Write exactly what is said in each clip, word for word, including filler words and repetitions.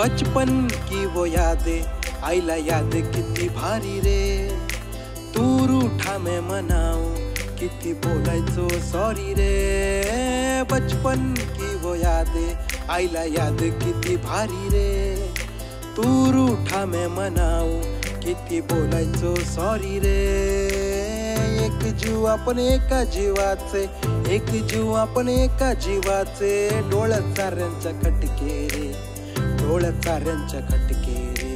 बचपन की वो यादें आईला याद किती भारी रे। तू रूठा मैं मनाऊ किती बोलायचो सॉरी रे। बचपन की वो यादें आईला याद किती भारी रे। तू रूठा मैं मनाऊ किती बोलायचो सॉरी रे। एक जीव आपण एका जीवाचे, एक जीव आपण एका जीवाचे। डोळ्यात साऱ्यांच्या खटके रे, डोळ्यात साऱ्यांच्या खटके रे।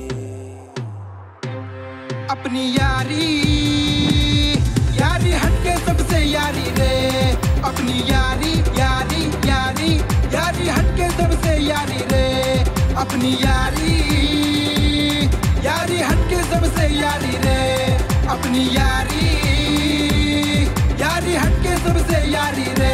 अपनी यारी यारी हटके सबसे यारी रे। अपनी यारी यारी यारी यारी हटके सबसे यारी रे। अपनी यारी यारी हटके सबसे यारी रे। अपनी यारी यारी हटके सबसे यारी रे।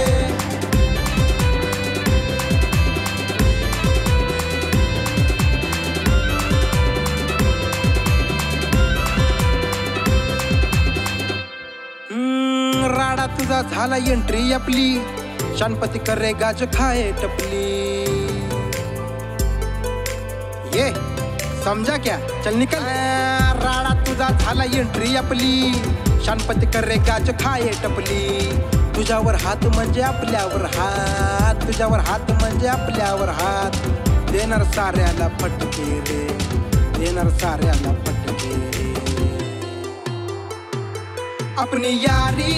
राडा तुझा झाला एंट्री आपली, शानपती करे गाज खाए टपली। ये समझा क्या, चल निकल। राडा तुझा झाला एंट्री आपली, शानपती करे गाज खाए टपली। तुझ्यावर हात म्हणजे आपल्यावर हात, तुझ्यावर हात म्हणजे आपल्यावर हात। देणार साऱ्याला फटके रे, देणार साऱ्याला फटके रे। अपनी यारी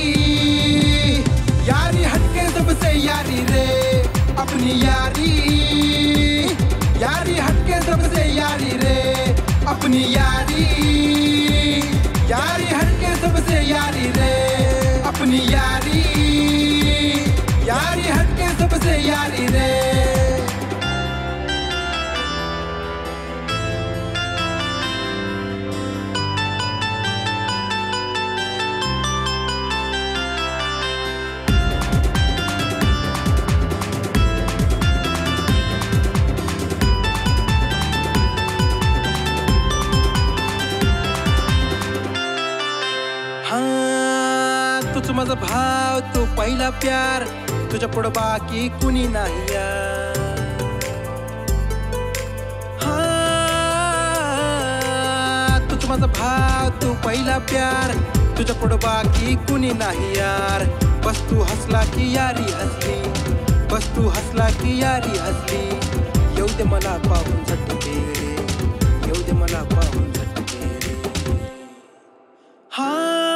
यारी हटके सबसे यारी रे। अपनी यारी यारी हटके सबसे यारी रे। अपनी यारी यारी हटके सबसे यारी रे। अपनी यारी यारी हटके सबसे यारी रे। तूच माझा भाव, तू पहिला प्यार, तुझ्या पुढं बाकी कुणी नाही यार। हा तूच माझा भाव, तू पहिला प्यार, तुझ्या पुढं बाकी कुणी नाही यार। बस तू हसला की यारी हसली, बस तू हसला की यारी हसली। येऊ दे मला पाहून झटके रे, येऊ दे मला पाहून झटके रे। हा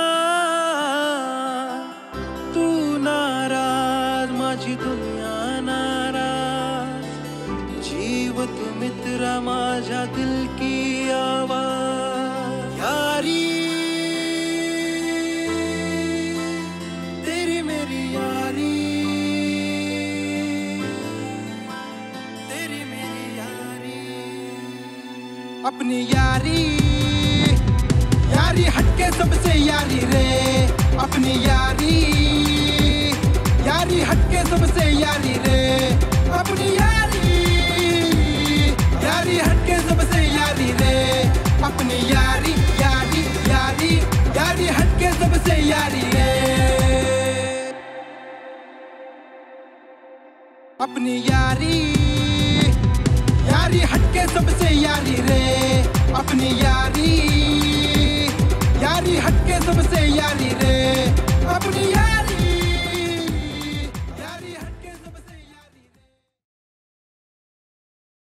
माझी दुनिया नाराज, जीव तू मित्रा माझ्या दिल की आवाज। यारी तेरी मेरी यारी, तेरी मेरी यारी। अपनी यारी यारी हटके सबसे यारी रे। अपनी यारी यारी हटके सबसे यारी रे। अपनी यारी यारी हटके सबसे यारी रे। अपनी यारी यारी यारी यारी हटके सबसे यारी रे। अपनी यारी यारी हटके सबसे यारी रे। अपनी यारी यारी हटके